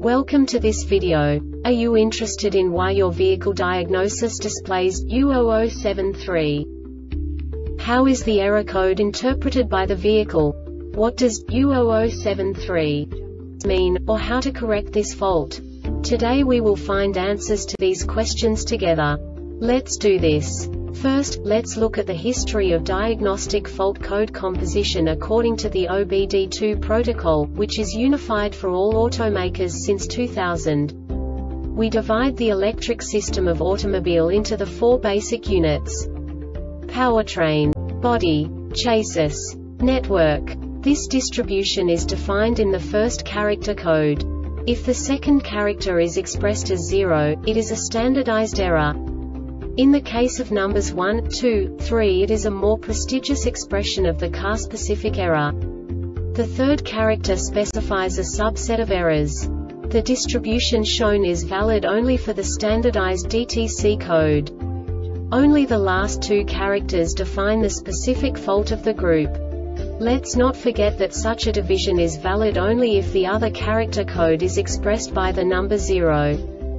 Welcome to this video. Are you interested in why your vehicle diagnosis displays U0073? How is the error code interpreted by the vehicle? What does U0073 mean, or how to correct this fault? Today we will find answers to these questions together. Let's do this. First, let's look at the history of diagnostic fault code composition according to the OBD2 protocol, which is unified for all automakers since 2000. We divide the electric system of automobile into the four basic units: powertrain, body, chassis, network. This distribution is defined in the first character code. If the second character is expressed as 0, it is a standardized error. In the case of numbers 1, 2, 3, it is a more prestigious expression of the car-specific error. The third character specifies a subset of errors. The distribution shown is valid only for the standardized DTC code. Only the last two characters define the specific fault of the group. Let's not forget that such a division is valid only if the other character code is expressed by the number 0.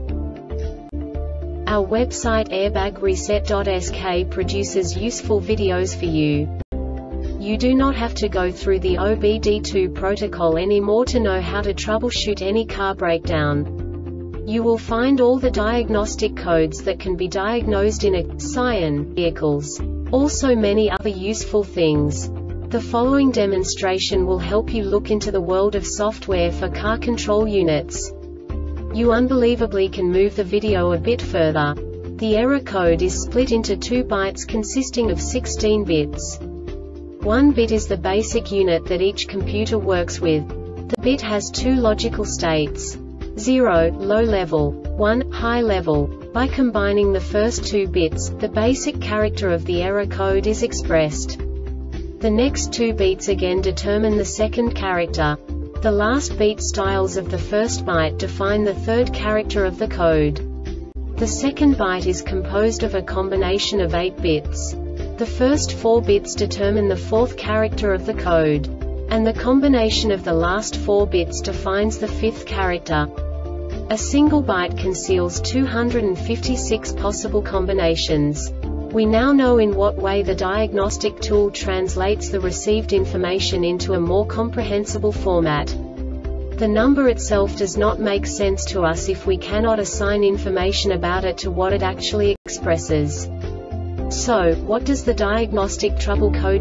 Our website airbagreset.sk produces useful videos for you. You do not have to go through the OBD2 protocol anymore to know how to troubleshoot any car breakdown. You will find all the diagnostic codes that can be diagnosed in a Scion vehicles. Also many other useful things. The following demonstration will help you look into the world of software for car control units. You unbelievably can move the video a bit further. The error code is split into 2 bytes consisting of 16 bits. 1 bit is the basic unit that each computer works with. The bit has 2 logical states: 0, low level, 1, high level. By combining the first 2 bits, the basic character of the error code is expressed. The next 2 beats again determine the second character. The last beat styles of the first byte define the third character of the code. The second byte is composed of a combination of 8 bits. The first 4 bits determine the fourth character of the code. And the combination of the last 4 bits defines the fifth character. A single byte conceals 256 possible combinations. We now know in what way the diagnostic tool translates the received information into a more comprehensible format. The number itself does not make sense to us if we cannot assign information about it to what it actually expresses. So, what does the diagnostic trouble code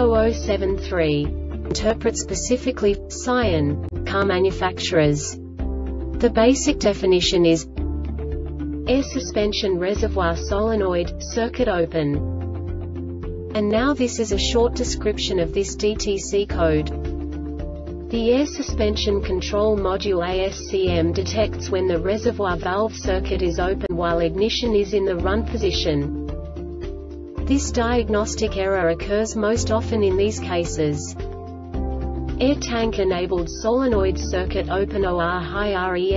U0073 interpret specifically for Scion car manufacturers? The basic definition is air suspension reservoir solenoid, circuit open. And now this is a short description of this DTC code. The air suspension control module ASCM detects when the reservoir valve circuit is open while ignition is in the run position. This diagnostic error occurs most often in these cases: air tank enabled solenoid circuit open OR high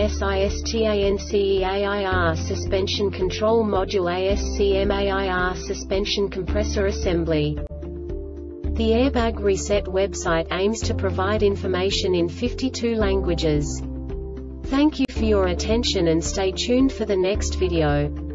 RESISTANCEAIR suspension control module ASCM AIR suspension compressor assembly. The Airbag Reset website aims to provide information in 52 languages. Thank you for your attention and stay tuned for the next video.